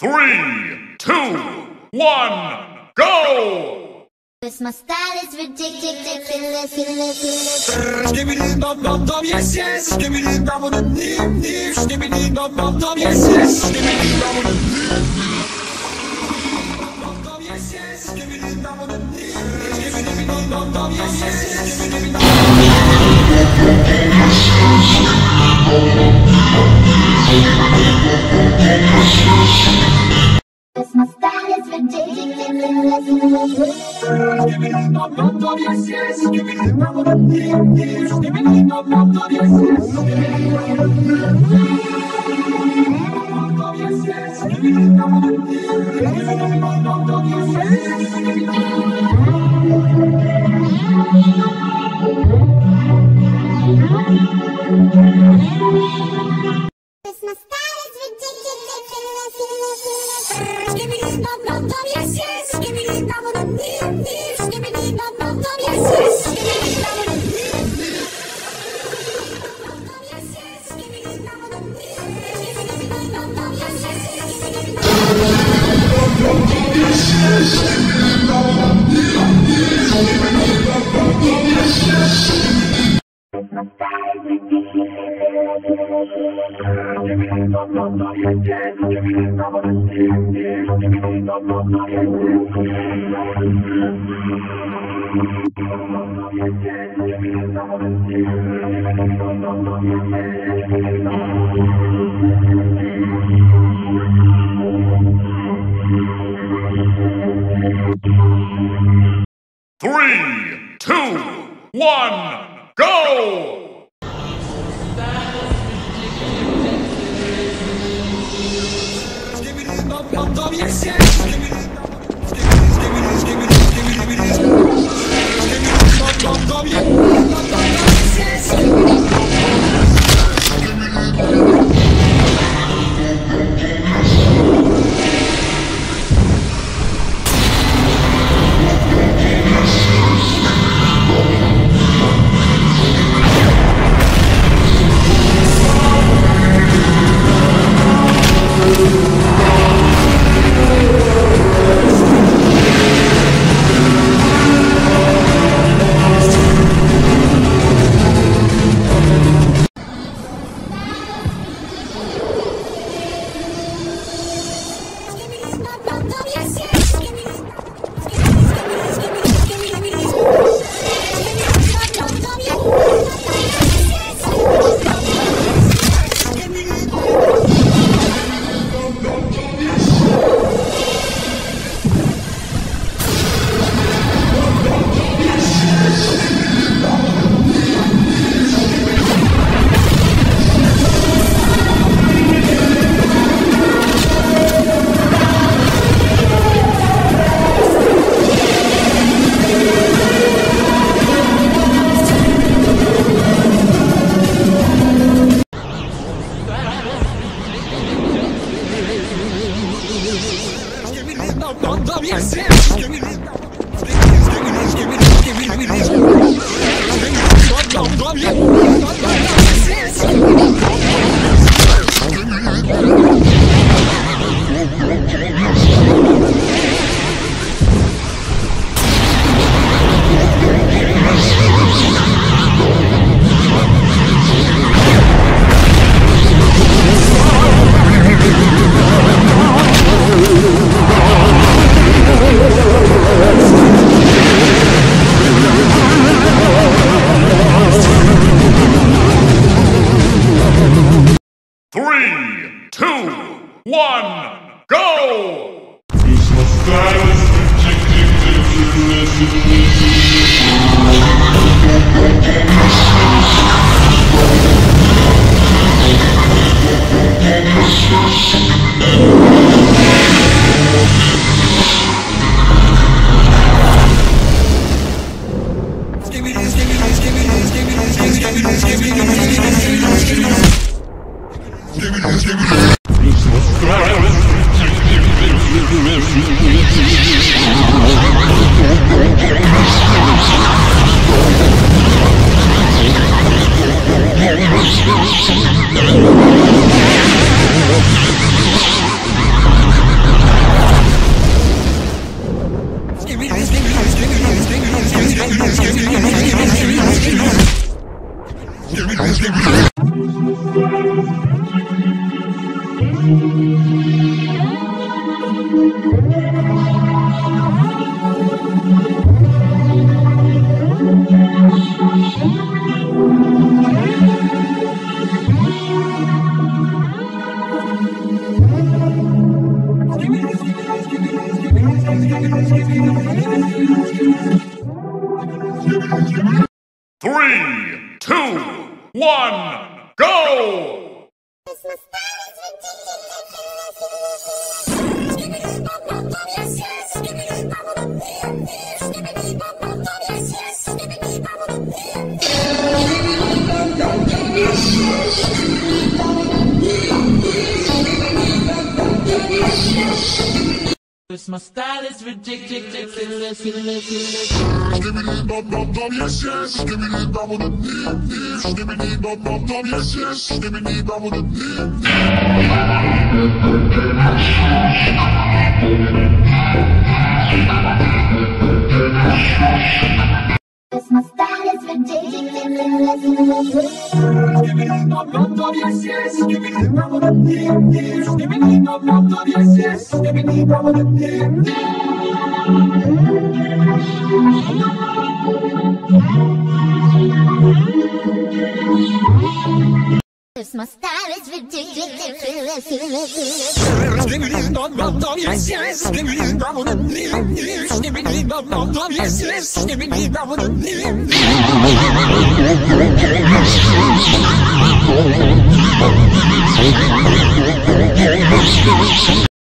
3, 2, 1, go! Cause my style is ridiculous. Skibidi bum bum bum, yes yes. Skibidi bum bum nim nim. Skibidi bum bum bum, yes yes. Skibidi bum bum bum, yes yes. Skibidi bum bum nim. Skibidi bum bum bum, yes yes. Skibidi bum Cause my style is ridiculous. Skibidi bum bum bum, yes yes. Skibidi bum bum nim nim. Skibidi bum bum bum, yes yes. Skibidi bum bum bum, yes yes. Skibidi bum bum nim. Skibidi bum bum bum, yes yes. Skibidi bum Cause my style is ridiculous. Skibidi bum bum bum, yes yes. Skibidi bum bum nim nim. Skibidi bum bum bum, yes yes. Skibidi bum bum nim nim. Yes yes. Skibidi bum bum nim. Skibidi bum bum bum, yes yes. Skibidi bum bum yes yes. Skibidi bum bum nim nim. Skibidi bum bum yes yes. My style is Three, two, one, go! Skibidi bum bum bum, yes yes. Skibidi skibidi skibidi skibidi skibidi. Skibidi bum bum bum, yes yes. Skibidi yes yes. Skibidi skibidi skibidi skibidi skibidi. Skibidi bum bum yes yes. Three, two, one, go! Skibidi skibidi skibidi skibidi skibidi skibidi skibidi. Skibidi Three, two, one, go! Christmas style is Christmas style is ridiculous. Skibidi bum bum bum, yes yes. Skibidi bum bum bum, skibidi bum bum bum, yes yes. Skibidi bum bum bum. Christmas style is ridiculous. Skibidi bum bum bum, yes yes. Skibidi bum bum bum, skibidi bum bum bum, yes yes. Skibidi bum bum bum. Christmas style is ridiculous. Skibidi bum bum bum, yes yes. Skibidi bum bum bum, skibidi bum bum bum, yes yes. Skibidi bum bum bum.